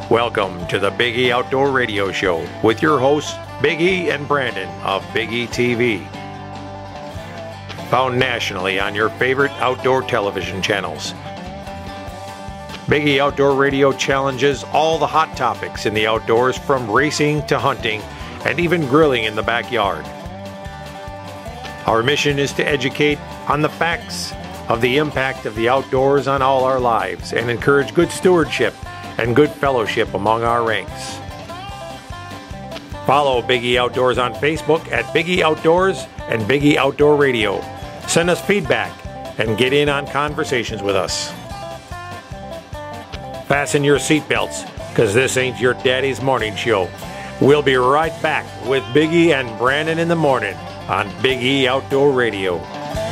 Welcome to the Big E Outdoor Radio Show with your hosts, Big E and Brandon of Big E TV. Found nationally on your favorite outdoor television channels. Big E Outdoor Radio challenges all the hot topics in the outdoors, from racing to hunting and even grilling in the backyard. Our mission is to educate on the facts of the impact of the outdoors on all our lives and encourage good stewardship and good fellowship among our ranks. Follow Big E Outdoors on Facebook at Big E Outdoors and Big E Outdoor Radio. Send us feedback and get in on conversations with us. Fasten your seatbelts, because this ain't your daddy's morning show. We'll be right back with Big E and Brandon in the morning on Big E Outdoor Radio.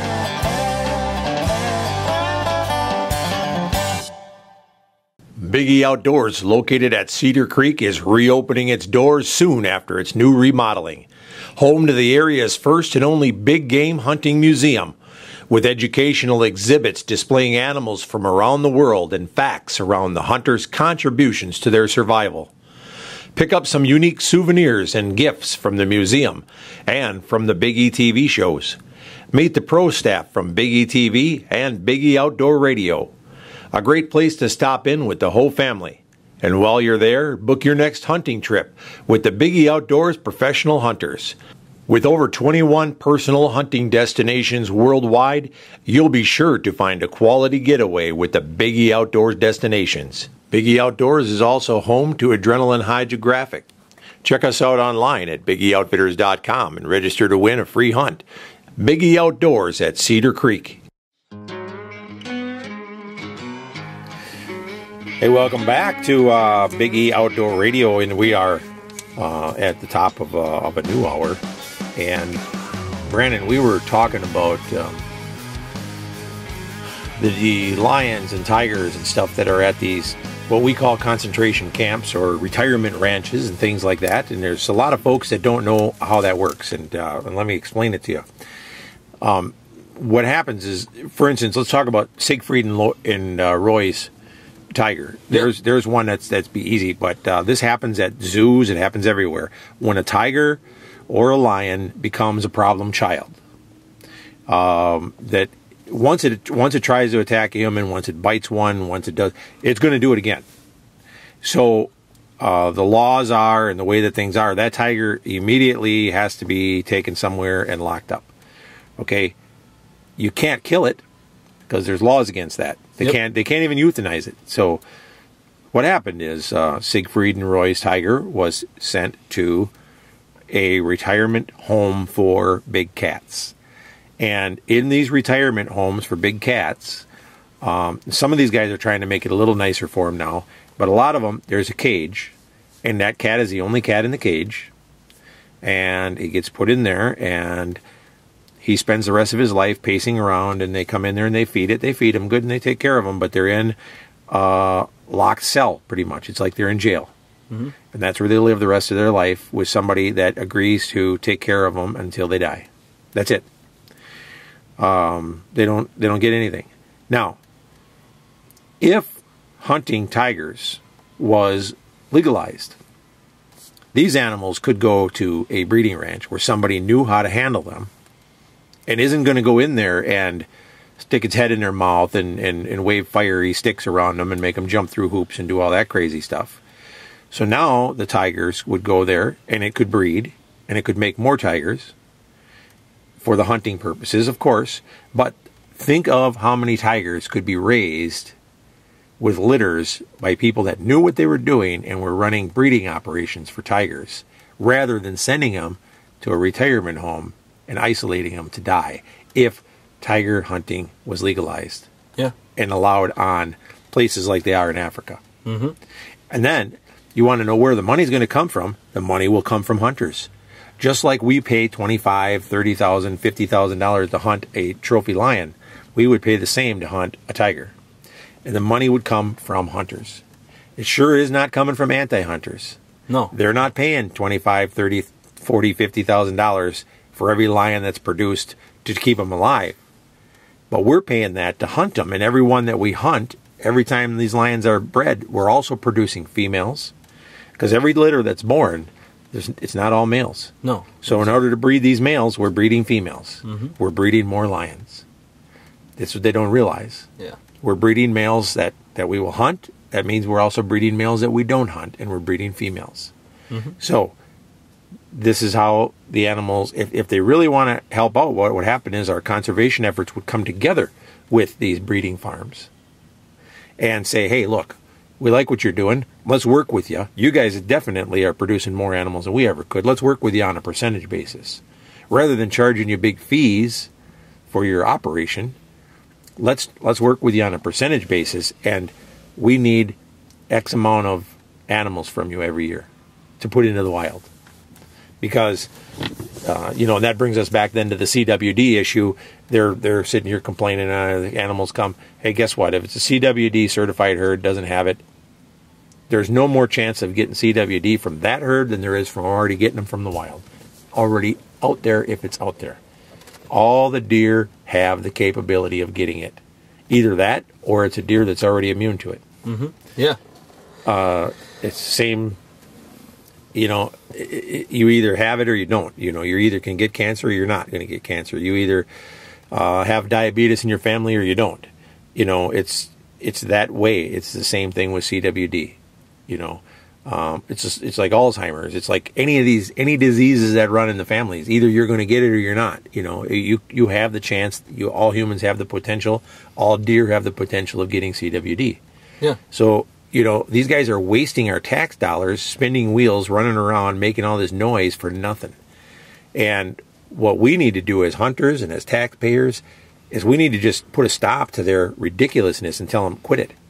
Big E Outdoors, located at Cedar Creek, is reopening its doors soon after its new remodeling. Home to the area's first and only big game hunting museum, with educational exhibits displaying animals from around the world and facts around the hunters' contributions to their survival. Pick up some unique souvenirs and gifts from the museum and from the Big E TV shows. Meet the pro staff from Big E TV and Big E Outdoor Radio. A great place to stop in with the whole family. And while you're there, book your next hunting trip with the Big E Outdoors professional hunters. With over 21 personal hunting destinations worldwide, you'll be sure to find a quality getaway with the Big E Outdoors destinations. Big E Outdoors is also home to Adrenaline Hydrographic. Check us out online at BigEOutfitters.com and register to win a free hunt. Big E Outdoors at Cedar Creek. Hey, welcome back to Big E Outdoor Radio, and we are at the top of a new hour. And Brandon, we were talking about the lions and tigers and stuff that are at these, what we call concentration camps or retirement ranches and things like that. And there's a lot of folks that don't know how that works. And let me explain it to you. What happens is, for instance, let's talk about Siegfried and Roy's tiger. There's one that's be easy, but this happens at zoos. It happens everywhere. When a tiger or a lion becomes a problem child, that once it tries to attack a human, once it bites one, once it does, it's going to do it again. So the laws are, and the way that things are, that tiger immediately has to be taken somewhere and locked up. Okay, you can't kill it because there's laws against that. They can't even euthanize it. So what happened is Siegfried and Roy's tiger was sent to a retirement home for big cats. And in these retirement homes for big cats, some of these guys are trying to make it a little nicer for them now, but a lot of them, there's a cage, and that cat is the only cat in the cage, and he gets put in there, and he spends the rest of his life pacing around, and they come in there and they feed him good, and they take care of him, but they're in a locked cell, pretty much. It's like they're in jail. Mm-hmm. And that's where they live the rest of their life, with somebody that agrees to take care of them until they die. That's it. They don't get anything. Now, if hunting tigers was legalized, these animals could go to a breeding ranch where somebody knew how to handle them and isn't going to go in there and stick its head in their mouth and wave fiery sticks around them and make them jump through hoops and do all that crazy stuff. So now the tigers would go there, and it could breed, and it could make more tigers for the hunting purposes, of course. But think of how many tigers could be raised with litters by people that knew what they were doing and were running breeding operations for tigers, rather than sending them to a retirement home and isolating them to die, if tiger hunting was legalized and allowed on places like they are in Africa. Mm-hmm. And then you want to know where the money's going to come from? The money will come from hunters. Just like we pay $25,000, $30,000, $50,000 to hunt a trophy lion, we would pay the same to hunt a tiger. And the money would come from hunters. It sure is not coming from anti-hunters. No. They're not paying $25,000, $30,000, $40,000, $50,000 for every lion that's produced to keep them alive. But we're paying that to hunt them, and every one that we hunt every time these lions are bred, we're also producing females. Because every litter that's born, it's not all males. No. So in order to breed these males, we're breeding females. We're breeding more lions. That's what they don't realize. Yeah. We're breeding males that we will hunt. That means we're also breeding males that we don't hunt, and we're breeding females. So this is how the animals, if they really want to help out, what would happen is our conservation efforts would come together with these breeding farms and say, hey, look, we like what you're doing. Let's work with you. You guys definitely are producing more animals than we ever could. Let's work with you on a percentage basis. Rather than charging you big fees for your operation, let's work with you on a percentage basis, and we need X amount of animals from you every year to put into the wild. Because, and that brings us back then to the CWD issue. They're sitting here complaining, the animals come. Hey, guess what? If it's a CWD certified herd, doesn't have it, there's no more chance of getting CWD from that herd than there is from already getting them from the wild. Already out there, if it's out there. All the deer have the capability of getting it. Either that, or it's a deer that's already immune to it. Yeah. It's the same, you either have it or you don't. You either can get cancer or you're not going to get cancer. You either have diabetes in your family or you don't. It's that way. It's the same thing with CWD. It's like Alzheimer's. It's like any diseases that run in the families. Either you're going to get it or you're not. You have the chance. All humans have the potential. All deer have the potential of getting CWD. Yeah. So these guys are wasting our tax dollars, spinning wheels, running around, making all this noise for nothing. And what we need to do as hunters and as taxpayers is we need to just put a stop to their ridiculousness and tell them quit it.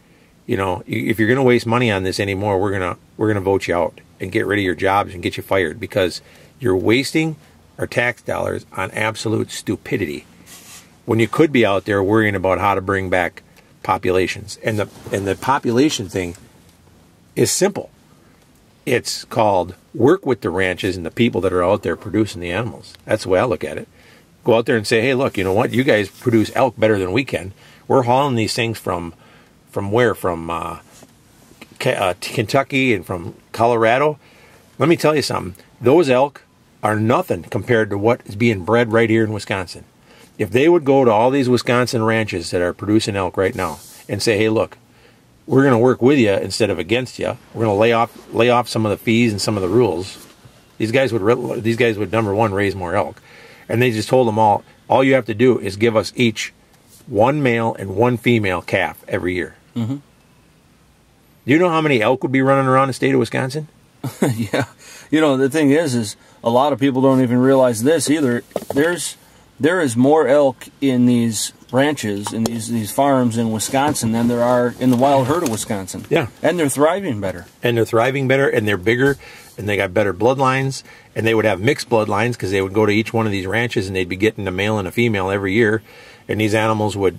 If you're going to waste money on this anymore, we're gonna vote you out and get rid of your jobs and get you fired, because you're wasting our tax dollars on absolute stupidity when you could be out there worrying about how to bring back populations. And the population thing is simple. It's called work with the ranches and the people that are out there producing the animals. That's the way I look at it. Go out there and say, hey, look, you know what? You guys produce elk better than we can. We're hauling these things from where? From Kentucky and from Colorado. Let me tell you something. Those elk are nothing compared to what is being bred right here in Wisconsin. If they would go to all these Wisconsin ranches that are producing elk right now and say, hey, look, we're going to work with you instead of against you. We're going to lay off some of the fees and some of the rules. These guys would number one, raise more elk. And they just told them all you have to do is give us each one male and one female calf every year. Do you know how many elk would be running around the state of Wisconsin? Yeah. The thing is a lot of people don't even realize this either. There is more elk in these ranches, in these farms in Wisconsin than there are in the wild herd of Wisconsin. Yeah. And they're thriving better. And they're bigger, and they got better bloodlines, and they would have mixed bloodlines because they would go to each one of these ranches and they'd be getting a male and a female every year, and these animals would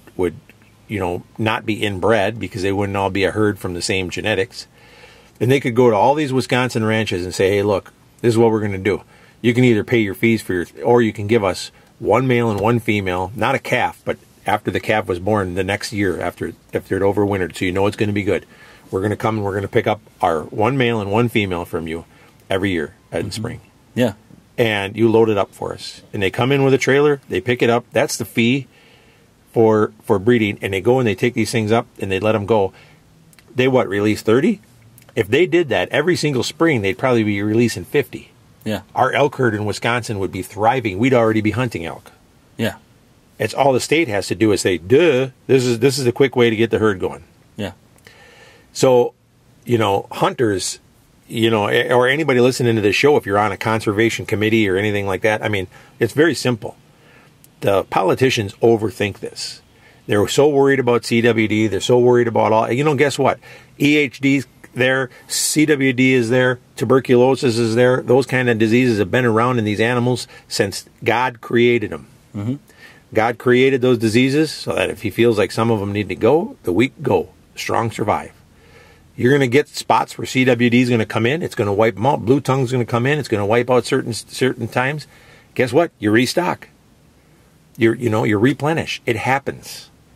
not be inbred because they wouldn't all be a herd from the same genetics. And they could go to all these Wisconsin ranches and say, hey, look, this is what we're going to do. You can either pay your fees or you can give us one male and one female, not a calf, but after the calf was born the next year after it overwintered, so you know it's going to be good. We're going to come and we're going to pick up our one male and one female from you every year in spring. Yeah. And you load it up for us. And they come in with a trailer, they pick it up. That's the fee for breeding. And they go and they take these things up and they let them go. They release 30? If they did that every single spring, they'd probably be releasing 50. Yeah. Our elk herd in Wisconsin would be thriving. We'd already be hunting elk. Yeah. It's all the state has to do is say, duh, this is a quick way to get the herd going. Yeah. So, hunters, or anybody listening to this show, if you're on a conservation committee or anything like that, I mean, it's very simple. The politicians overthink this. They're so worried about CWD. They're so worried about all. Guess what? EHD's there. CWD is there. Tuberculosis is there. Those kind of diseases have been around in these animals since God created them. God created those diseases so that if he feels like some of them need to go, the weak go. The strong survive. You're going to get spots where CWD is going to come in. It's going to wipe them out. Blue tongue is going to come in. It's going to wipe out certain times. Guess what? You restock. You replenish. It happens.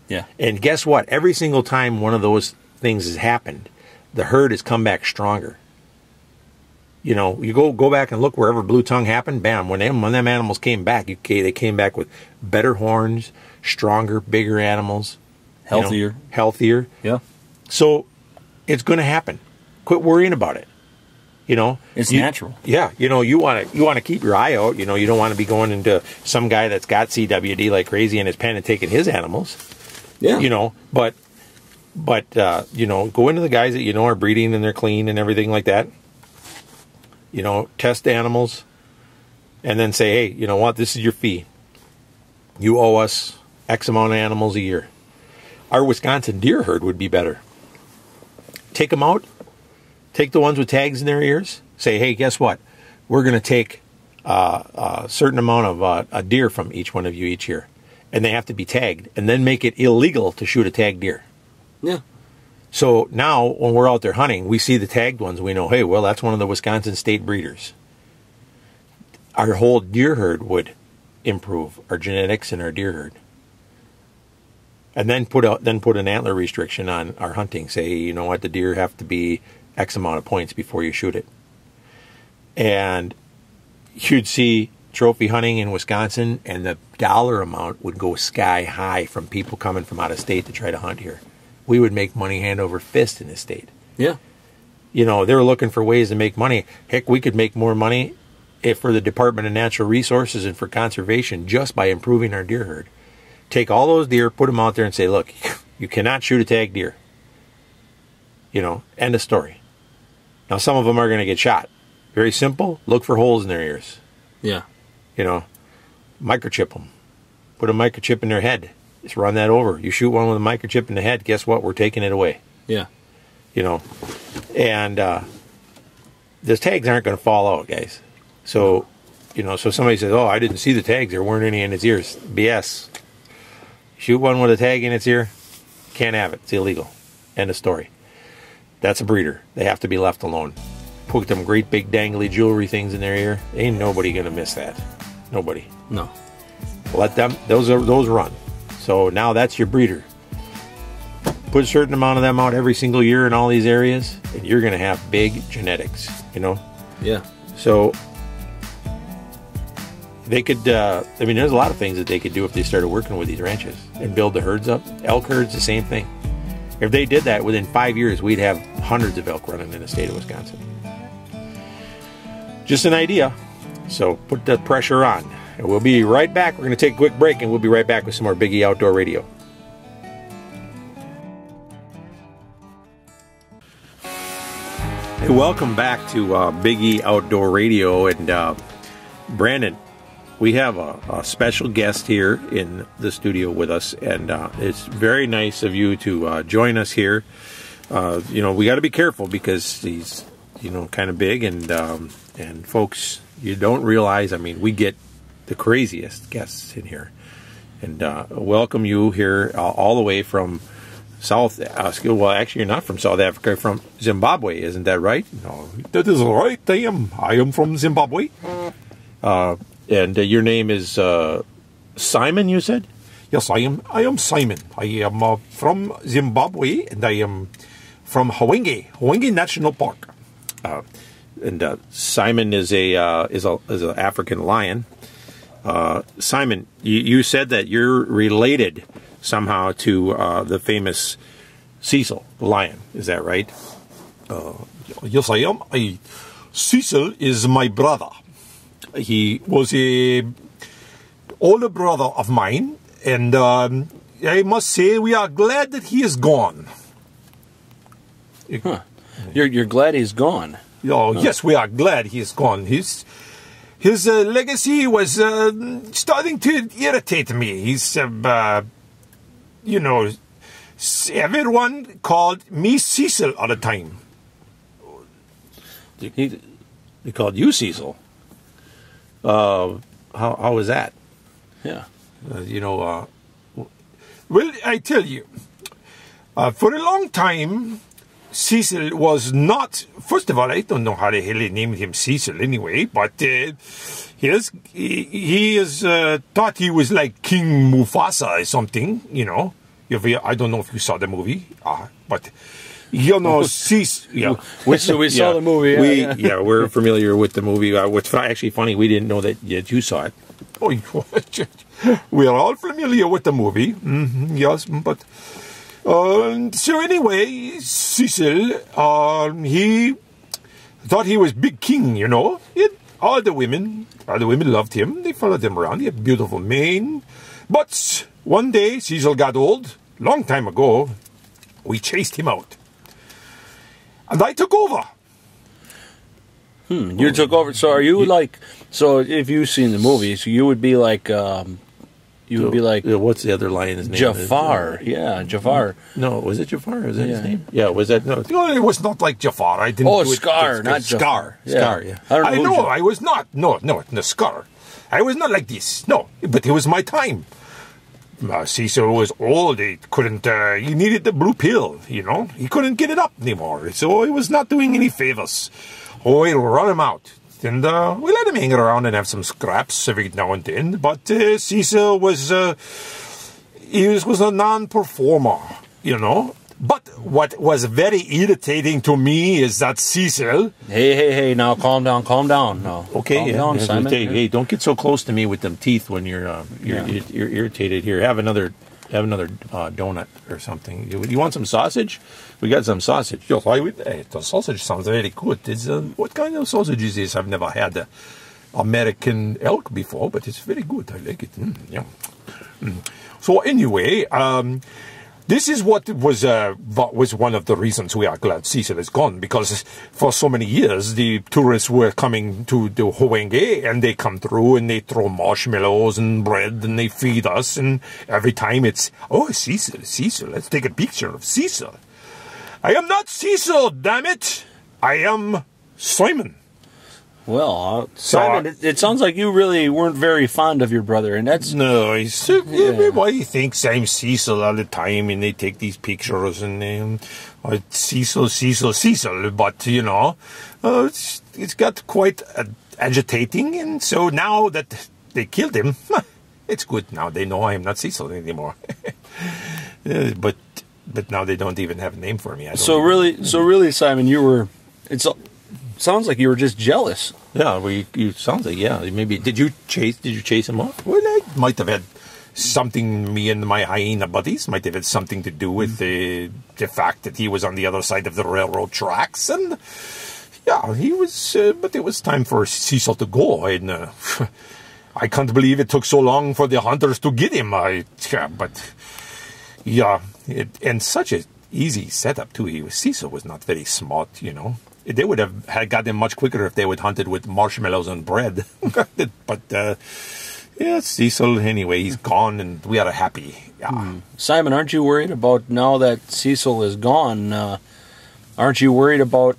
Yeah. And guess what? Every single time one of those things has happened, the herd has come back stronger. You know, you go back and look wherever blue tongue happened. Bam! When them animals came back, they came back with better horns, stronger, bigger animals, healthier, healthier. Yeah. So it's going to happen. Quit worrying about it. You know, it's natural. Yeah, you know, you want to keep your eye out. You know, you don't want to be going into some guy that's got CWD like crazy in his pen and taking his animals. Yeah. You know, but you know, go into the guys that you know are breeding and they're clean and everything like that. You know, test animals, and then say, hey, you know what? This is your fee. You owe us X amount of animals a year. Our Wisconsin deer herd would be better. Take them out. Take the ones with tags in their ears. Say, hey, guess what? We're going to take a certain amount of a deer from each one of you each year. And they have to be tagged. And then make it illegal to shoot a tagged deer. Yeah. So now when we're out there hunting, we see the tagged ones. We know, hey, well, that's one of the Wisconsin state breeders. Our whole deer herd would improve. Our genetics and our deer herd. And then put an antler restriction on our hunting. Say, you know what, the deer have to be X amount of points before you shoot it. And you'd see trophy hunting in Wisconsin, and the dollar amount would go sky high from people coming from out of state to try to hunt here. We would make money hand over fist in this state. Yeah. You know, they were looking for ways to make money. Heck, we could make more money for the Department of Natural Resources and for conservation just by improving our deer herd. Take all those deer, put them out there and say, look, you cannot shoot a tagged deer. You know, end of story. Now, some of them are going to get shot. Very simple. Look for holes in their ears. Yeah. You know, microchip them. Put a microchip in their head. Just run that over. You shoot one with a microchip in the head, guess what? We're taking it away. Yeah. You know, and those tags aren't going to fall out, guys. So, you know, so somebody says, oh, I didn't see the tags. There weren't any in its ears. BS. Shoot one with a tag in its ear, can't have it. It's illegal. End of story. That's a breeder. They have to be left alone. Put them great big dangly jewelry things in their ear. Ain't nobody going to miss that. Nobody. No. Let them, those run. So now that's your breeder. Put a certain amount of them out every single year in all these areas, and you're going to have big genetics, you know? Yeah. So they could, I mean, there's a lot of things that they could do if they started working with these ranches and build the herds up. Elk herds, the same thing. If they did that, within 5 years, we'd have hundreds of elk running in the state of Wisconsin. Just an idea. So put the pressure on. And we'll be right back. We're going to take a quick break, and we'll be right back with some more Big E Outdoor Radio. Hey, welcome back to Big E Outdoor Radio. And Brandon, we have a special guest here in the studio with us, and it's very nice of you to join us here. You know, we got to be careful because he's, you know, kind of big, and folks, you don't realize, I mean, we get the craziest guests in here. And welcome you here all the way from South, well, actually, you're not from South Africa, you're from Zimbabwe, isn't that right? No, that is right, I am from Zimbabwe. And your name is Simon, you said? Yes, I am Simon. I am from Zimbabwe, and I am from Hwange National Park. And Simon is a African lion. Simon, you said that you're related somehow to the famous Cecil, the lion. Is that right? Yes, I am. Cecil is my brother. He was a older brother of mine, and I must say we are glad that he is gone. Huh. You're glad he's gone? Oh, yes, we are glad he is gone. His legacy was starting to irritate me. He's, you know, everyone called me Cecil all the time. He called you Cecil. How was that? Yeah. You know, well, I tell you, for a long time, Cecil was not, first of all, I don't know how the hell they named him Cecil anyway, but he is thought he was like King Mufasa or something, you know. I don't know if you saw the movie, but you know, yeah. We saw the movie. We're familiar with the movie. What's actually funny, we didn't know that you saw it. Oh, we are all familiar with the movie. Yes, but so anyway, Cecil, he thought he was big king, you know. All the women loved him. They followed him around. He had beautiful mane. But one day, Cecil got old. Long time ago, we chased him out. And I took over. You took over. So are you like? So if you've seen the movie, so you would be like. What's the other lion's name? Jafar. Jafar. No, was it Jafar? Was that his name? Yeah, was that no? No, it was not like Jafar. I didn't. Oh, do Scar, it. not Scar. Jafar. Scar. Yeah. I know. I was not. No, Scar. I was not like this. No, but it was my time. Cecil was old. He couldn't. He needed the blue pill. You know, he couldn't get it up anymore. So he was not doing any favors. Oh, we'll run him out. And we let him hang around and have some scraps every now and then. But Cecil was a non-performer, you know. But what was very irritating to me is that Cecil... Hey, now calm down. No. Okay, calm down, Simon. Hey, don't get so close to me with them teeth when you're irritated. Here, have another donut or something. You want some sausage? We got some sausage. Yes, the sausage sounds very good. What kind of sausage is this? I've never had American elk before, but it's very good. I like it. So anyway, this is what was one of the reasons we are glad Cecil is gone, because for so many years the tourists were coming to the Hwenge, and they come through and they throw marshmallows and bread and they feed us, and every time it's, oh, Cecil, let's take a picture of Cecil. I am not Cecil, damn it! I am Simon. Well, Simon, it sounds like you really weren't very fond of your brother, and that's... No, everybody thinks I'm Cecil all the time, and they take these pictures, and Cecil, but, you know, it's got quite agitating, and so now that they killed him, it's good now. They know I'm not Cecil anymore. But now they don't even have a name for me. So really, Simon, you were... Sounds like you were just jealous. Yeah, sounds like, yeah. Maybe did you chase him off? Well, I might have had something. Me and my hyena buddies might have had something to do with the fact that he was on the other side of the railroad tracks, and yeah, he was. But it was time for Cecil to go, and I can't believe it took so long for the hunters to get him. And such a easy setup too. Cecil was not very smart, you know. They would have got him much quicker if they would hunted with marshmallows and bread. But, Cecil, anyway, he's gone, and we are happy. Yeah. Simon, aren't you worried about, now that Cecil is gone, aren't you worried about,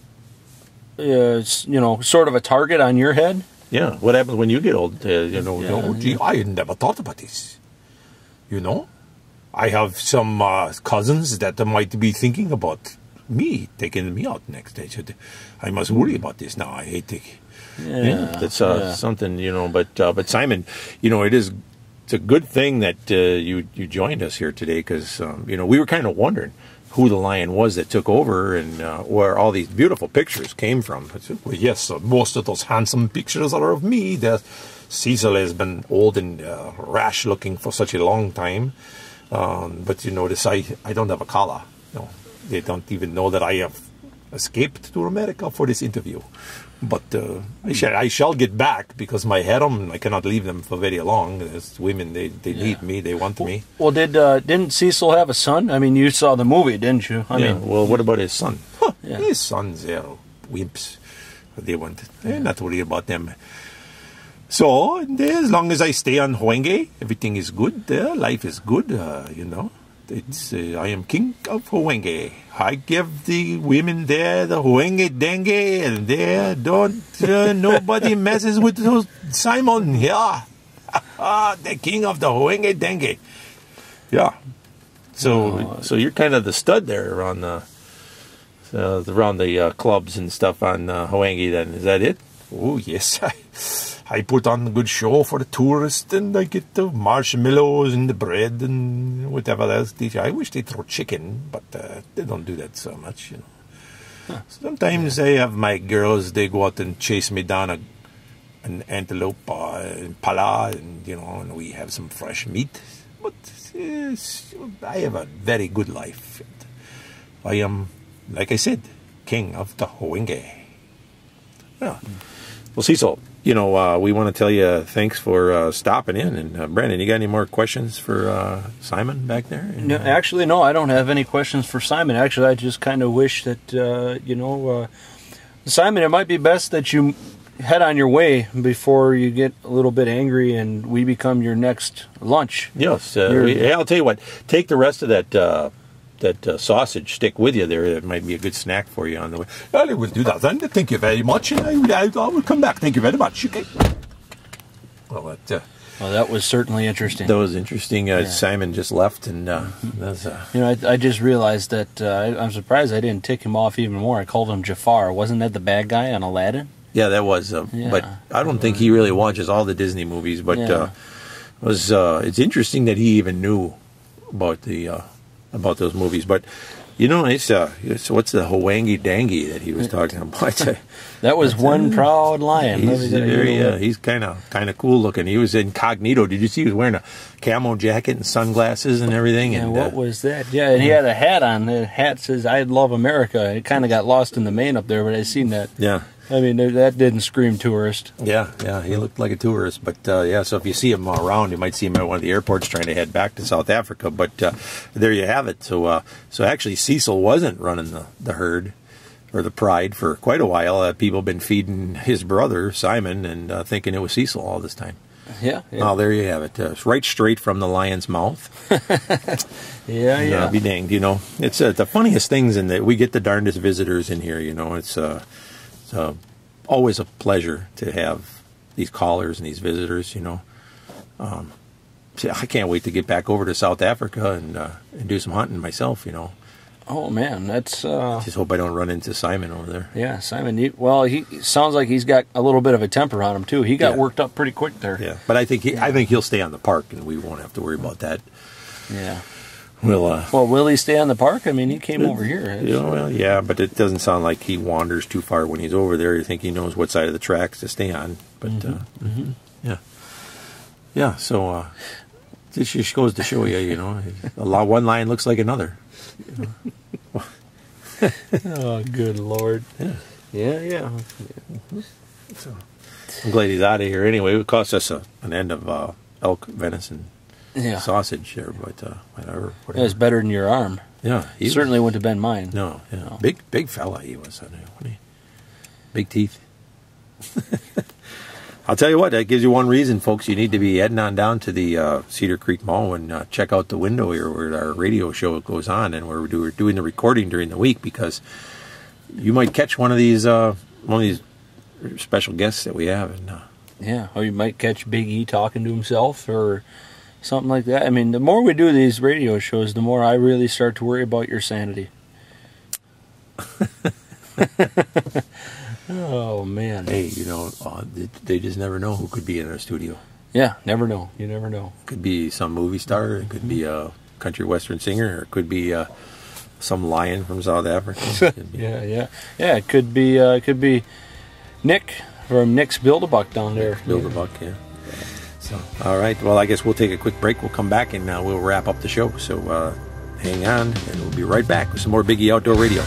sort of a target on your head? Yeah, what happens when you get old? I had never thought about this. You know? I have some cousins that might be thinking about me taking me out next day. So I must worry about this now. I hate to. That's something, you know. But Simon, you know, it's a good thing that you joined us here today, because we were kind of wondering who the lion was that took over, and where all these beautiful pictures came from. Well, yes, most of those handsome pictures are of me. Cecil has been old and rash looking for such a long time. But you notice I don't have a collar. No. They don't even know that I have escaped to America for this interview. But I shall get back, because my harem, I cannot leave them for very long. As women, they need me, they want me. Well, didn't Cecil have a son? I mean, you saw the movie, didn't you? I mean, well, what about his son? His sons, they're wimps. They're not worried about them. So, as long as I stay on Hwenge, everything is good there. Life is good, you know. I am king of Hwenge. I give the women there the Hwenge dengue, and there nobody messes with Simon. Yeah, the king of the Hwenge dengue. Yeah. So you're kind of the stud there around the clubs and stuff on Hwenge. Then is that it? Oh yes, I put on a good show for the tourists, and I get the marshmallows and the bread and whatever else. I wish they throw chicken, but they don't do that so much, you know. Huh. Sometimes I have my girls, they go out and chase me down an antelope impala, and, you know, and we have some fresh meat. But I have a very good life. I am, like I said, king of the Hwenge. Yeah. Well, Cecil, you know, we want to tell you thanks for stopping in. And Brandon, you got any more questions for Simon back there? And, no, actually, no, I don't have any questions for Simon. Actually, I just kind of wish that, you know, Simon, it might be best that you head on your way before you get a little bit angry and we become your next lunch. Yes. I'll tell you what, take the rest of that sausage stick with you there. That might be a good snack for you on the way. Well, I will do that then. Thank you very much, and I will come back. Thank you very much. Okay. Well, that was certainly interesting. That was interesting. Simon just left, and that's. You know, I just realized that I'm surprised I didn't tick him off even more. I called him Jafar. Wasn't that the bad guy on Aladdin? Yeah, that was. But I don't think he really watches all the Disney movies. But it's interesting that he even knew about those movies. But you know, it's what's the Hwangy Dangy that he was talking about? That was one proud lion. He's kind of cool looking. He was incognito. Did you see he was wearing a camo jacket and sunglasses and everything? Yeah, and what was that? Yeah, and he had a hat on. The hat says "I love America." It kind of got lost in the mane up there, but I seen that. Yeah. I mean, that didn't scream tourist. Yeah, he looked like a tourist. But, so if you see him around, you might see him at one of the airports trying to head back to South Africa. But there you have it. So actually, Cecil wasn't running the herd or the pride for quite a while. People have been feeding his brother, Simon, and thinking it was Cecil all this time. Yeah. Well, there you have it. It's right straight from the lion's mouth. Yeah. Be danged, you know. It's the funniest things in that we get the darndest visitors in here, you know. It's always a pleasure to have these callers and these visitors, you know. I can't wait to get back over to South Africa and do some hunting myself, you know. Oh, man, that's... Just hope I don't run into Simon over there. Yeah, Simon, he sounds like he's got a little bit of a temper on him, too. He got worked up pretty quick there. Yeah, but I think he'll stay on the park, and we won't have to worry about that. Yeah. Well, will he stay on the park? I mean, he came over here. Yeah, but it doesn't sound like he wanders too far when he's over there. You think he knows what side of the tracks to stay on. But, yeah, so this just goes to show you, you know, one lion looks like another. You know? Oh, good Lord. Yeah. So, I'm glad he's out of here anyway. It cost us an end of elk venison. Yeah. Sausage there, but whatever. It was better than your arm. Yeah. He certainly wouldn't have been mine. No. Big fella he was. Big teeth. I'll tell you what, that gives you one reason, folks. You need to be heading on down to the Cedar Creek Mall and check out the window here where our radio show goes on, and where we're doing the recording during the week, because you might catch one of these special guests that we have. And, or you might catch Big E talking to himself or something like that. I mean, the more we do these radio shows, the more I really start to worry about your sanity. Oh, man. Hey, you know, they just never know who could be in our studio. Yeah, never know. You never know. It could be some movie star. It could be a country western singer. Or it could be some lion from South Africa. Yeah. It could be Nick from Nick's Build-A-Buck down there. Build-A-Buck, yeah. So, all right. Well, I guess we'll take a quick break. We'll come back and we'll wrap up the show. So hang on, and we'll be right back with some more Biggie Outdoor Radio.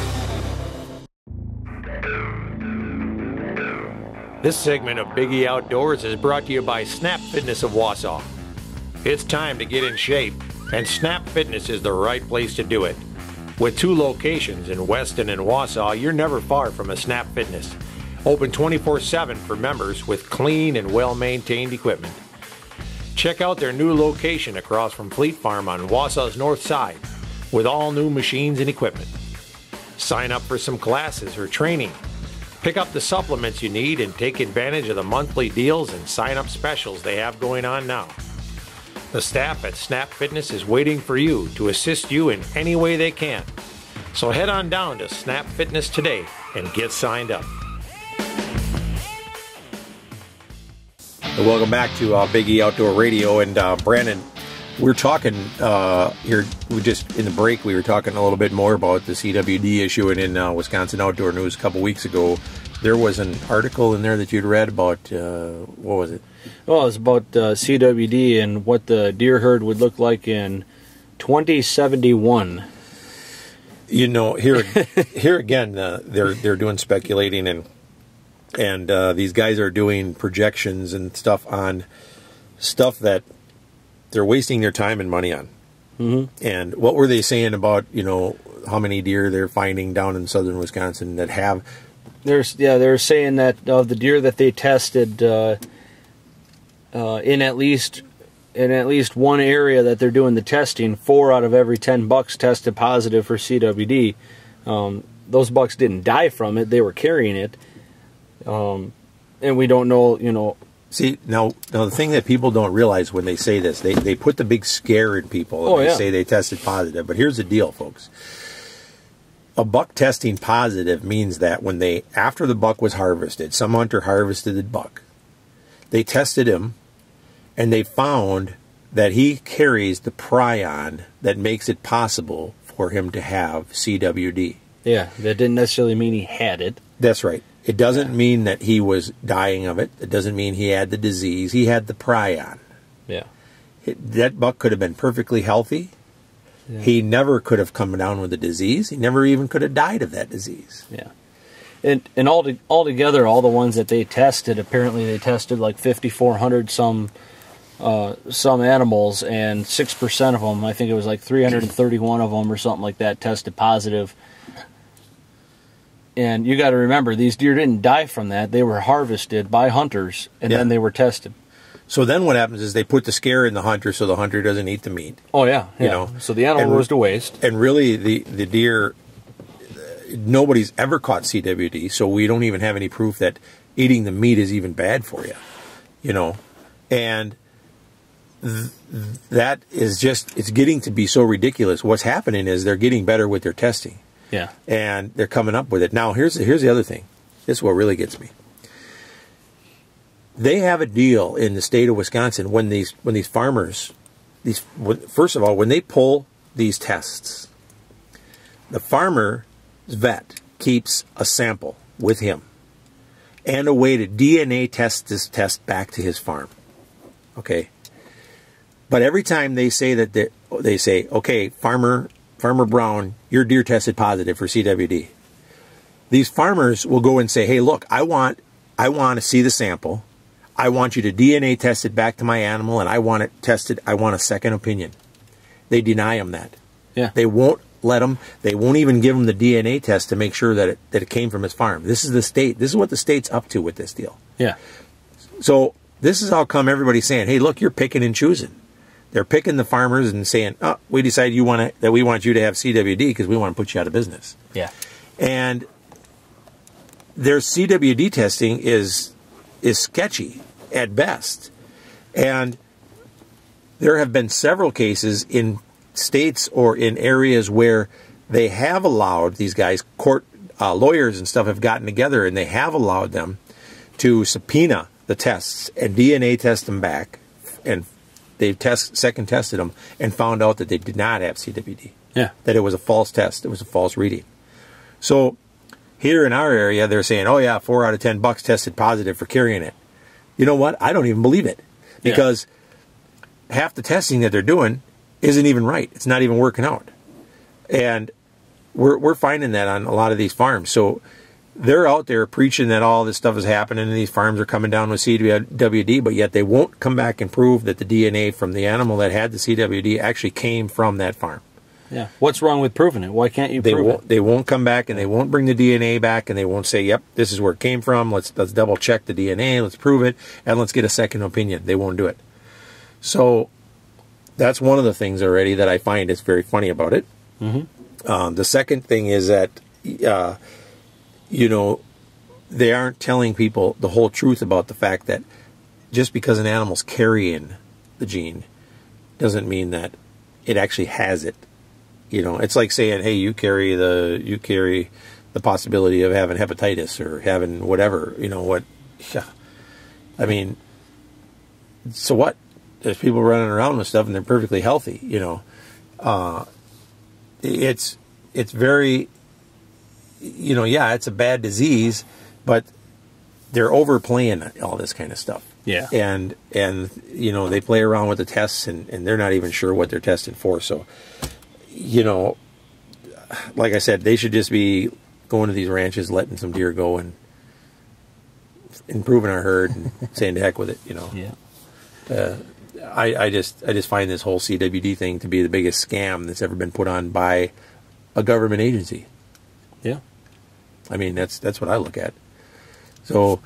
This segment of Biggie Outdoors is brought to you by Snap Fitness of Wausau. It's time to get in shape, and Snap Fitness is the right place to do it. With 2 locations in Weston and Wausau, you're never far from a Snap Fitness. Open 24/7 for members with clean and well-maintained equipment. Check out their new location across from Fleet Farm on Wausau's north side with all new machines and equipment. Sign up for some classes or training. Pick up the supplements you need and take advantage of the monthly deals and sign-up specials they have going on now. The staff at Snap Fitness is waiting for you to assist you in any way they can. So head on down to Snap Fitness today and get signed up. And welcome back to Big E Outdoor Radio. And Brandon, we're talking here. We just in the break we were talking a little bit more about the CWD issue, and in Wisconsin Outdoor News a couple weeks ago, there was an article in there that you'd read about what was it? Well, it was about CWD and what the deer herd would look like in 2071. You know, here again, they're doing speculating, and these guys are doing projections and stuff on stuff that they're wasting their time and money on. Mm-hmm. And what were they saying about, you know, how many deer they're finding down in southern Wisconsin that have? They're saying that of the deer that they tested in at least one area that they're doing the testing, 4 out of every 10 bucks tested positive for CWD. Those bucks didn't die from it; they were carrying it, and we don't know, you know. See, now the thing that people don't realize when they say this, they put the big scare in people and they say they tested positive. But here's the deal, folks. A buck testing positive means that when after the buck was harvested, some hunter harvested the buck, they tested him, and they found that he carries the prion that makes it possible for him to have CWD. Yeah, that didn't necessarily mean he had it. That's right. It doesn't mean that he was dying of it. It doesn't mean he had the disease. He had the prion. Yeah. That buck could have been perfectly healthy. Yeah. He never could have come down with the disease. He never even could have died of that disease. Yeah. And altogether, all the ones that they tested, apparently they tested like 5,400 some animals, and 6% of them, I think it was like 331 of them or something like that, tested positive. And you got to remember, these deer didn't die from that. They were harvested by hunters, and then they were tested. So then what happens is they put the scare in the hunter so the hunter doesn't eat the meat. Oh, yeah. You know? So the animal goes to waste. And really, the deer, nobody's ever caught CWD, so we don't even have any proof that eating the meat is even bad for you. You know? And that is just, it's getting to be so ridiculous. What's happening is they're getting better with their testing. Yeah. And they're coming up with it. Now, here's the other thing. This is what really gets me. They have a deal in the state of Wisconsin when these farmers, first of all, when they pull these tests, the farmer's vet keeps a sample with him and a way to DNA test this test back to his farm. Okay. But every time they say that they say, okay, Farmer Brown, your deer tested positive for CWD. These farmers will go and say, hey, look, I want to see the sample. I want you to DNA test it back to my animal, and I want it tested. I want a second opinion. They deny them that. Yeah. They won't let them. They won't even give them the DNA test to make sure that it came from his farm. This is the state. This is what the state's up to with this deal. Yeah. So this is how come everybody's saying, hey, look, you're picking and choosing. They're picking the farmers and saying, oh, we decided that we want you to have CWD because we want to put you out of business. Yeah. And their CWD testing is sketchy at best. And there have been several cases in states or in areas where they have allowed these guys, court lawyers and stuff have gotten together, and they have allowed them to subpoena the tests and DNA test them back, and they've second tested them and found out that they did not have CWD. Yeah. That it was a false test. It was a false reading. So here in our area, they're saying, oh yeah, 4 out of 10 bucks tested positive for carrying it. You know what? I don't even believe it, because half the testing that they're doing isn't even right. It's not even working out. And we're finding that on a lot of these farms. So they're out there preaching that all this stuff is happening and these farms are coming down with CWD, but yet they won't come back and prove that the DNA from the animal that had the CWD actually came from that farm. Yeah. What's wrong with proving it? Why can't you prove it? They won't come back, and they won't bring the DNA back, and they won't say, yep, this is where it came from. Let's double check the DNA. Let's prove it, and let's get a second opinion. They won't do it. So that's one of the things already that I find is very funny about it. Mm-hmm. The second thing is that, you know, they aren't telling people the whole truth about the fact that just because an animal's carrying the gene doesn't mean that it actually has it. You know, it's like saying, hey, you carry the possibility of having hepatitis or having whatever, you know what. I mean, so what? There's people running around with stuff and they're perfectly healthy, It's very, yeah, it's a bad disease, but they're overplaying all this kind of stuff. Yeah. And they play around with the tests and they're not even sure what they're testing for. So, like I said, they should just be going to these ranches, letting some deer go and improving our herd and saying to heck with it, Yeah. I just find this whole CWD thing to be the biggest scam that's ever been put on by a government agency. Yeah. I mean, that's what I look at. So,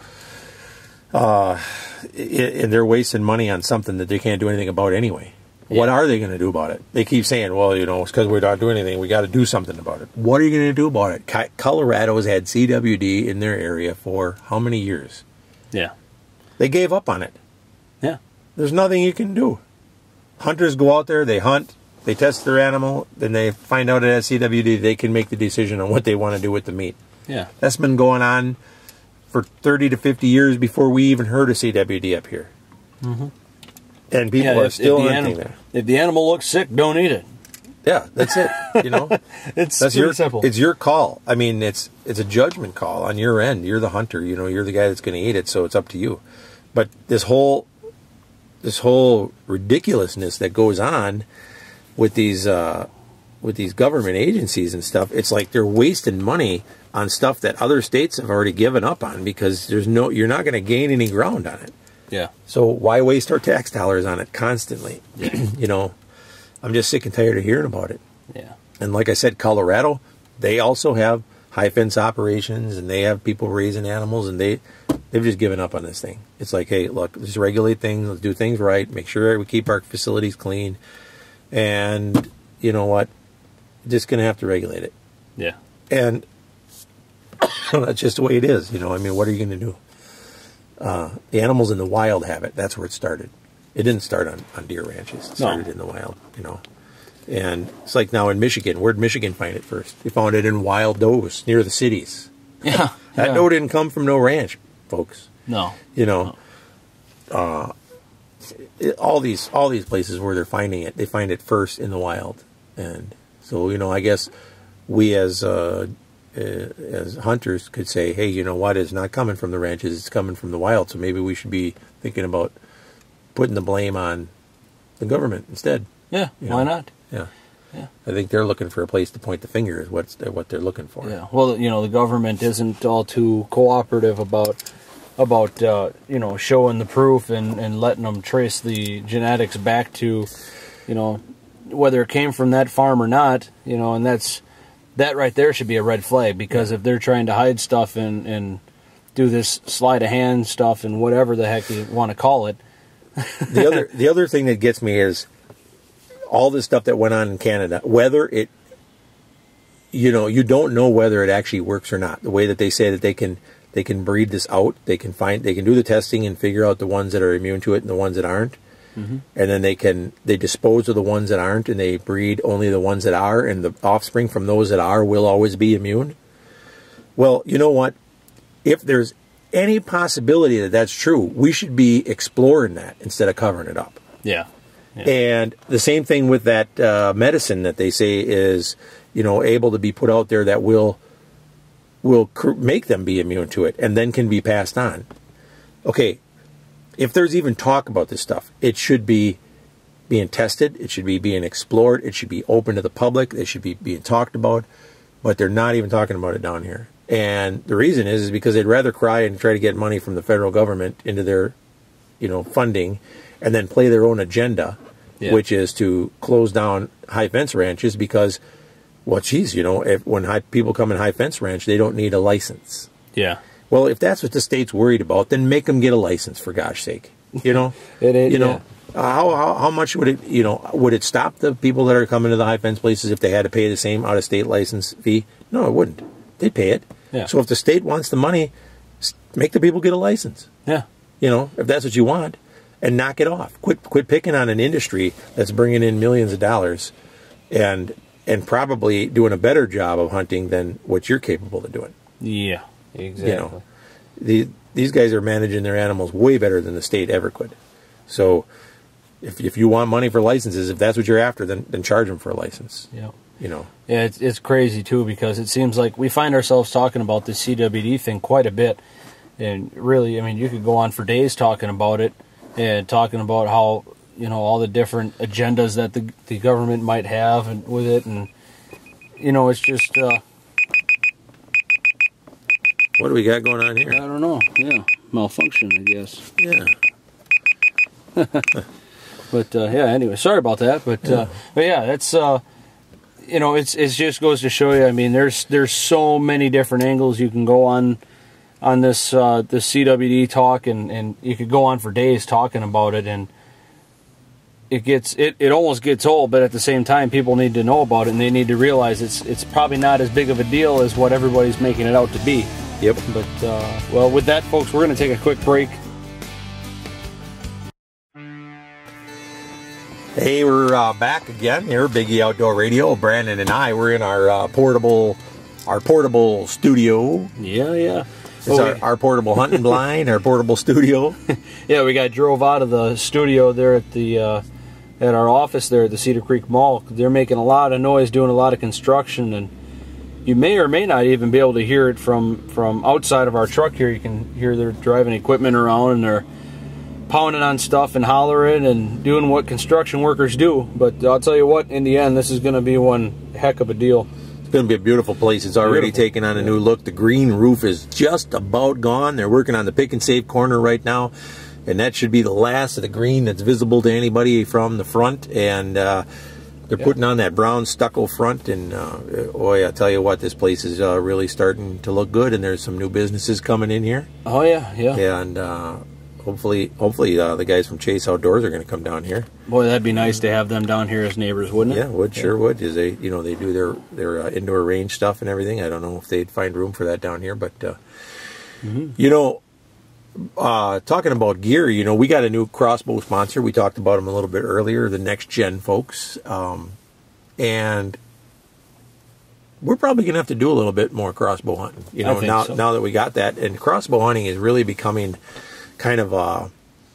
and they're wasting money on something that they can't do anything about anyway. Yeah. What are they going to do about it? They keep saying, well, it's because we're not doing anything. We got to do something about it. What are you going to do about it? Colorado's had CWD in their area for how many years? Yeah. They gave up on it. Yeah. There's nothing you can do. Hunters go out there, they hunt, they test their animal, then they find out it has CWD. They can make the decision on what they want to do with the meat. Yeah. That's been going on for 30 to 50 years before we even heard of CWD up here. Mm-hmm. And people are still hunting there. If the animal looks sick, don't eat it. Yeah, that's it. That's pretty simple. It's your call. I mean, it's a judgment call on your end. You're the hunter. You're the guy that's going to eat it, so it's up to you. But this whole ridiculousness that goes on with these government agencies and stuff, it's like they're wasting money on stuff that other states have already given up on because you're not going to gain any ground on it. Yeah. So why waste our tax dollars on it constantly? Yeah. I'm just sick and tired of hearing about it. Yeah. And like I said, Colorado, they also have high fence operations and they have people raising animals and they've just given up on this thing. It's like, hey, look, let's regulate things, let's do things right, make sure we keep our facilities clean, and you know what? Just going to have to regulate it. Yeah. And that's just the way it is. I mean, what are you going to do? The animals in the wild have it. That's where it started. It didn't start on deer ranches. It started in the wild, And it's like now in Michigan. Where'd Michigan find it first? They found it in wild does near the cities. Yeah. That doe didn't come from no ranch, folks. No. All these places where they're finding it, they find it first in the wild. And so, I guess we as hunters could say, hey, you know what? It's not coming from the ranches. It's coming from the wild. So maybe we should be thinking about putting the blame on the government instead. Yeah, why not? Yeah. I think they're looking for a place to point the finger is what they're looking for. Yeah. Well, the government isn't all too cooperative about showing the proof and letting them trace the genetics back to, whether it came from that farm or not, and that right there should be a red flag, because if they're trying to hide stuff and do this sleight of hand stuff and whatever the heck you want to call it. The other thing that gets me is all this stuff that went on in Canada, whether it, you don't know whether it actually works or not. The way that they say that they can breed this out, they can do the testing and figure out the ones that are immune to it and the ones that aren't. Mm-hmm. And then they dispose of the ones that aren't and they breed only the ones that are, and the offspring from those that are will always be immune. Well, you know what? If there's any possibility that that's true, we should be exploring that instead of covering it up. Yeah. And the same thing with that medicine that they say is, able to be put out there that will make them be immune to it and then can be passed on. Okay, if there's even talk about this stuff, it should be being tested, it should be being explored, it should be open to the public, it should be being talked about, but they're not even talking about it down here. And the reason is because they'd rather cry and try to get money from the federal government into their, funding, and then play their own agenda, which is to close down high fence ranches because, well, geez, when people come in high fence ranch, they don't need a license. Yeah. Well, if that's what the state's worried about, then make them get a license, for gosh sake. It is. How much would it, would it stop the people that are coming to the high fence places if they had to pay the same out-of-state license fee? No, it wouldn't. They'd pay it. Yeah. So if the state wants the money, make the people get a license. Yeah. If that's what you want, and knock it off. Quit picking on an industry that's bringing in millions of dollars and probably doing a better job of hunting than what you're capable of doing. Yeah, exactly. These guys are managing their animals way better than the state ever could. So if you want money for licenses, if that's what you're after, then charge them for a license. Yeah. You know. Yeah, it's crazy too, because it seems like we find ourselves talking about this CWD thing quite a bit, and really, I mean, you could go on for days talking about it and talking about how, you know, all the different agendas that the government might have and with it, and you know, it's just what do we got going on here? I don't know. Yeah, malfunction, I guess. Yeah. But yeah, anyway, sorry about that. But yeah, that's you know, it just goes to show you. I mean, there's so many different angles you can go on this this CWD talk, and you could go on for days talking about it, and it almost gets old. But at the same time, people need to know about it, and they need to realize it's probably not as big of a deal as what everybody's making it out to be. Yep. But well, with that, folks, we're going to take a quick break. Hey, we're back again here, Biggie Outdoor Radio. Brandon and I, we're in our portable studio. Yeah. It's our portable hunting blind, our portable studio. Yeah, we got drove out of the studio there at the at our office there at the Cedar Creek Mall. They're making a lot of noise, doing a lot of construction, and you may or may not even be able to hear it from outside of our truck here. You can hear they're driving equipment around, and they're pounding on stuff and hollering and doing what construction workers do. But I'll tell you what, in the end, this is going to be one heck of a deal. It's going to be a beautiful place. It's already taken on a new look. The green roof is just about gone. They're working on the pick and save corner right now, and that should be the last of the green that's visible to anybody from the front. And they're putting on that brown stucco front, and boy, I tell you what, this place is really starting to look good, and there's some new businesses coming in here. Oh yeah. And hopefully the guys from Chase Outdoors are going to come down here. Boy, that'd be nice to have them down here as neighbors, wouldn't it? Yeah, would. Sure would. Because they do their indoor range stuff and everything. I don't know if they'd find room for that down here, but you know, talking about gear, you know, we got a new crossbow sponsor. We talked about them a little bit earlier, the Next Gen folks, and we're probably going to have to do a little bit more crossbow hunting. You know, now that we got that, and crossbow hunting is really becoming kind of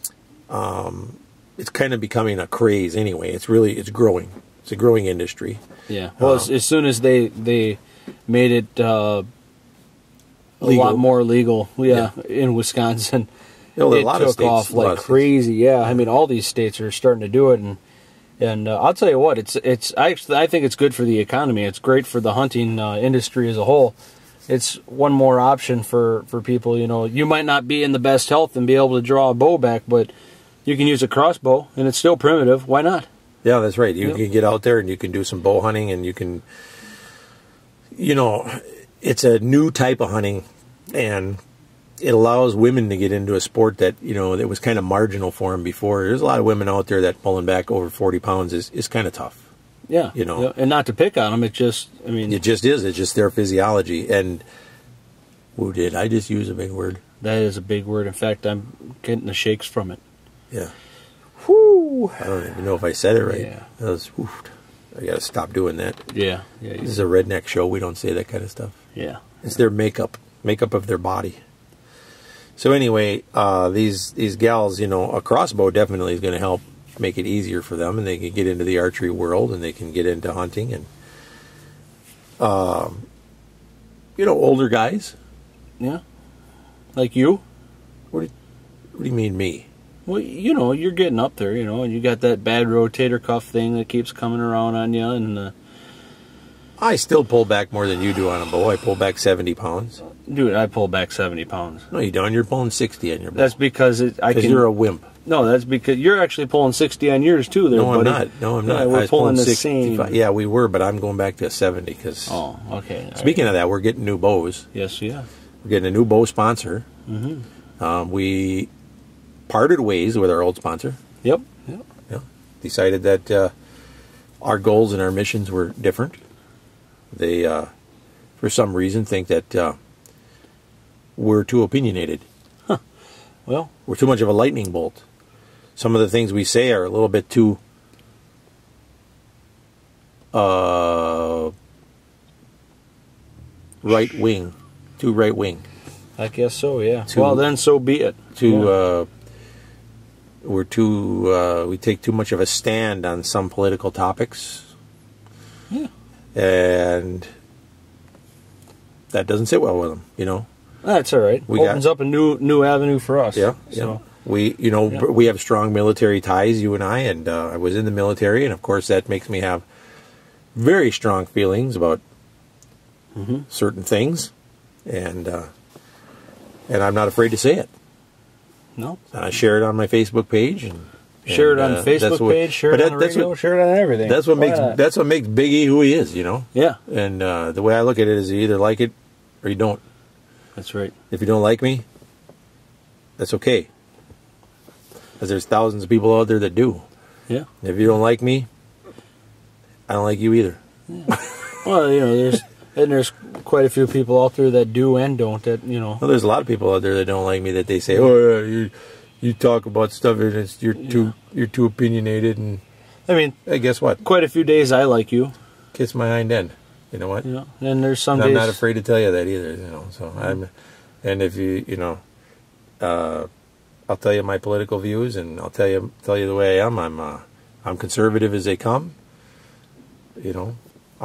it's kind of becoming a craze anyway. It's growing. It's a growing industry. Yeah. Well, as soon as they made it a lot more legal, in Wisconsin, you know, it took off like crazy. Yeah, I mean, all these states are starting to do it, and I'll tell you what, I think it's good for the economy. It's great for the hunting industry as a whole. It's one more option for people. You know, you might not be in the best health and be able to draw a bow back, but you can use a crossbow, and it's still primitive. Why not? Yeah, that's right. You can get out there and you can do some bow hunting, and you can, you know, it's a new type of hunting, and it allows women to get into a sport that, you know, that was kind of marginal for them before. There's a lot of women out there that pulling back over 40 pounds is kind of tough. Yeah, you know, and not to pick on them, it just is. It's just their physiology. And did I just use a big word? That is a big word. In fact, I'm getting the shakes from it. Yeah. Whoo! I don't even know if I said it right. Yeah. I got to stop doing that. Yeah. This is a redneck show. We don't say that kind of stuff. Yeah. It's their makeup of their body. So anyway, these gals, you know, a crossbow definitely is going to help make it easier for them, and they can get into the archery world, and they can get into hunting, and you know, older guys. Yeah. Like you? What do you mean, me? Well, you know, you're getting up there, you know, and you got that bad rotator cuff thing that keeps coming around on you, and I still pull back more than you do on a bow. I pull back 70 pounds. Dude, I pull back 70 pounds. No, you don't. You're pulling 60 on your bow. That's because you're a wimp. No, that's because you're actually pulling 60 on yours too there, buddy. No, I'm not. Yeah, we're pulling the same. Yeah, we were, but I'm going back to 70 because... Oh, okay. Speaking of that, we're getting new bows. Yes, yeah. We're getting a new bow sponsor. Mm-hmm. We parted ways with our old sponsor. Yep. Decided that our goals and our missions were different. They, for some reason, think that we're too opinionated. Huh. Well, we're too much of a lightning bolt. Some of the things we say are a little bit too right wing. I guess so, yeah. Well, then so be it. we're too we take too much of a stand on some political topics. Yeah. And that doesn't sit well with them, you know. That's all right. Opens up a new avenue for us. Yeah. So. We, you know, we have strong military ties, you and I was in the military, and of course that makes me have very strong feelings about certain things, and I'm not afraid to say it. No. I share it on my Facebook page, share it on the Facebook page, share it on the radio, share it on everything. That's what makes Big E who he is, you know. Yeah. And the way I look at it is, you either like it or you don't. That's right. If you don't like me, that's okay. Because there's thousands of people out there that do. Yeah. If you don't like me, I don't like you either. Yeah. Well, you know, there's quite a few people out there that do and don't. That, you know. Well, there's a lot of people out there that don't like me, that they say, "Oh, you talk about stuff and you're too opinionated." And I mean, hey, guess what? Quite a few days I like you. Kiss my hind end. You know what? Yeah. And there's some and days I'm not afraid to tell you that either. You know, so and if you know, I'll tell you my political views, and I'll tell you the way I am. I'm conservative as they come. You know,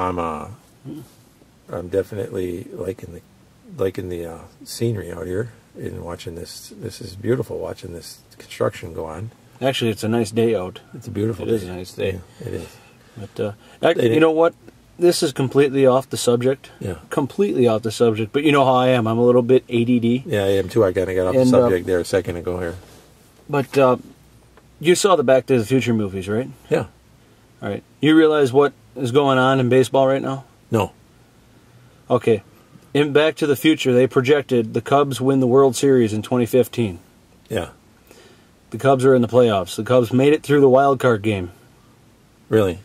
I'm definitely liking the scenery out here and watching this. This is beautiful, watching this construction go on. Actually, it's a nice day out. It's a beautiful day. It is a nice day. Yeah, it is. But you know what? This is completely off the subject. Yeah. Completely off the subject. But you know how I am. I'm a little bit ADD. Yeah, I am too. I kind of got off the subject there a second ago here. But you saw the Back to the Future movies, right? Yeah. All right. You realize what is going on in baseball right now? No. Okay. In Back to the Future, they projected the Cubs win the World Series in 2015. Yeah. The Cubs are in the playoffs. The Cubs made it through the wild card game. Really?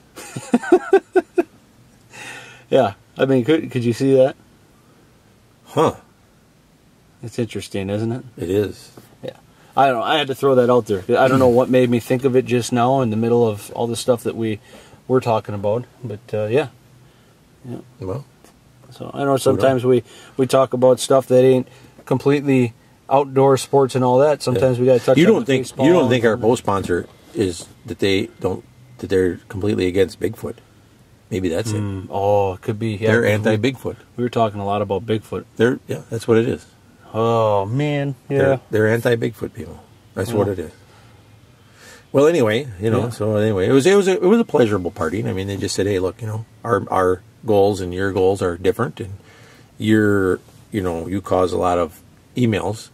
Yeah. I mean, could you see that? Huh. It's interesting, isn't it? It is. Yeah. I don't know. I had to throw that out there. I don't know what made me think of it just now in the middle of all the stuff that we were talking about. But, yeah. Well. So I know sometimes we talk about stuff that ain't completely outdoor sports and all that. Sometimes we got to touch on baseball. You don't think our post sponsor is that they're completely against Bigfoot? Maybe that's it. Oh, it could be. Yeah, they're anti-Bigfoot. We were talking a lot about Bigfoot. That's what it is. Oh man, yeah. They're anti-Bigfoot people. That's what it is. Well, anyway, you know. Yeah. So anyway, it was a pleasurable party. I mean, they just said, "Hey, look, you know, our goals and your goals are different, and you cause a lot of emails."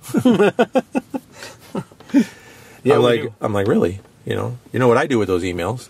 Yeah, I'm like, really? You know what I do with those emails?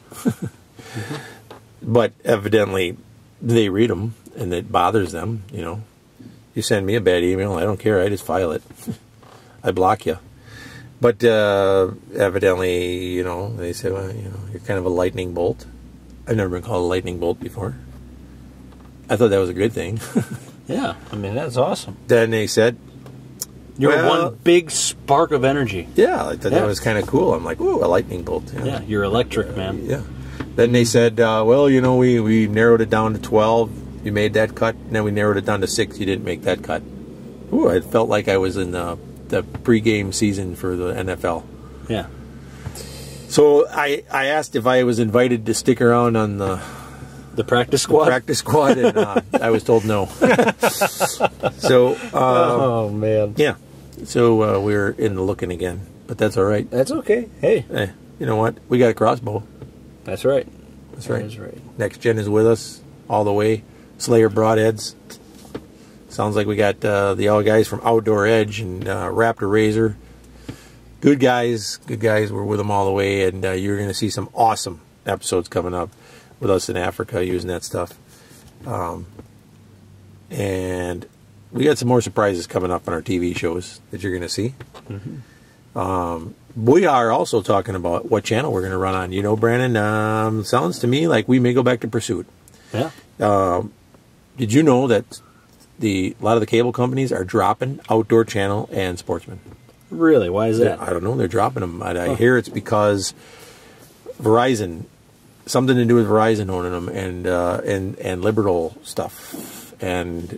But evidently, they read them, and it bothers them. You know, you send me a bad email, I don't care. I just file it. I block you. But evidently, you know, they say, well, you know, you're kind of a lightning bolt. I've never been called a lightning bolt before. I thought that was a good thing. Yeah, I mean, that's awesome. Then they said, you're one big spark of energy. Yeah, I thought that was kind of cool. I'm like, ooh, a lightning bolt. Yeah, you're electric, man. Yeah. Then they said, well, you know, we narrowed it down to 12. You made that cut. And then we narrowed it down to 6. You didn't make that cut. Ooh, I felt like I was in the pregame season for the NFL. Yeah. So I asked if I was invited to stick around on the practice squad. And I was told no. So. Oh man. Yeah. So we're in the looking again, but that's all right. That's okay. Hey. You know what? We got a crossbow. That's right. That's right. That's right. Next Gen is with us all the way. Slayer Broadheads. Sounds like we got the all guys from Outdoor Edge and Raptor Razor. Good guys. We're with them all the way, and you're going to see some awesome episodes coming up with us in Africa using that stuff. And we got some more surprises coming up on our TV shows that you're going to see. Mm-hmm. We are also talking about what channel we're going to run on. You know, Brandon, sounds to me like we may go back to Pursuit. Yeah. Did you know that a lot of the cable companies are dropping Outdoor Channel and Sportsman? Really? Why is that? I don't know. They're dropping them. I hear it's because Verizon, something to do with Verizon owning them and liberal stuff. And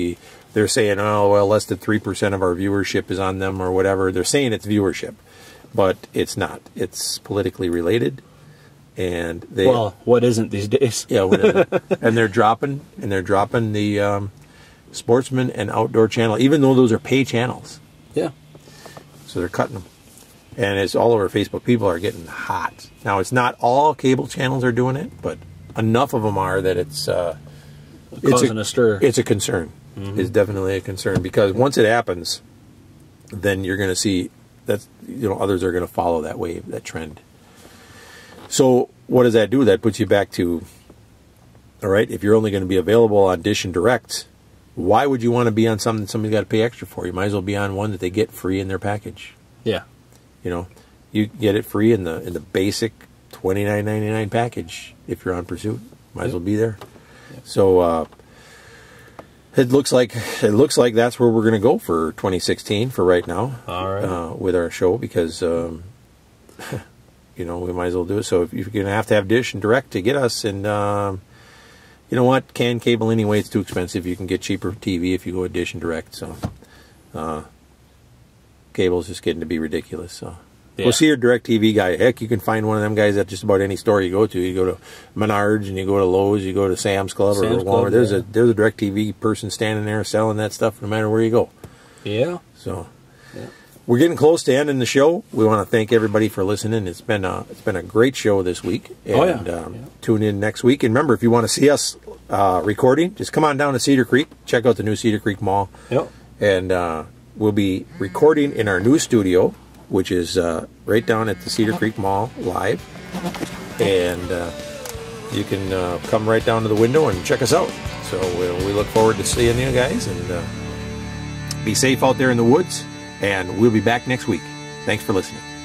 they're saying, oh, well, less than 3% of our viewership is on them or whatever. They're saying it's viewership. but it's not. It's politically related, and they what isn't these days? yeah, and they're dropping the Sportsman and Outdoor channel, even though those are pay channels. Yeah. So they're cutting them, and it's all over Facebook. People are getting hot now. It's not all cable channels are doing it, but enough of them are that it's causing a stir. It's a concern. Mm-hmm. It's definitely a concern, because once it happens, then you're going to see that others are going to follow that wave, that trend. So what does that do? That puts you back to, all right, if you're only going to be available on Dish and Direct, why would you want to be on something somebody's got to pay extra for? You might as well be on one that they get free in their package. Yeah. You get it free in the basic $29.99 package if you're on Pursuit. Might as well be there. Yeah. So it looks like that's where we're going to go for 2016 for right now. All right. With our show, because we might as well do it. So if you're going to have Dish and Direct to get us, and you know what, canned cable anyway, it's too expensive. You can get cheaper TV if you go with Dish and Direct. So cable's just getting to be ridiculous. So go see your Direct TV guy. Heck, you can find one of them guys at just about any store you go to. You go to Menards, and you go to Lowe's, you go to Sam's Club or Walmart. There's a Direct TV person standing there selling that stuff no matter where you go. Yeah. So we're getting close to ending the show. We want to thank everybody for listening. It's been a great show this week. And tune in next week. And remember, if you want to see us recording, just come on down to Cedar Creek. Check out the new Cedar Creek Mall. Yep. And we'll be recording in our new studio, which is right down at the Cedar Creek Mall live. And you can come right down to the window and check us out. So we look forward to seeing you guys, and be safe out there in the woods. And we'll be back next week. Thanks for listening.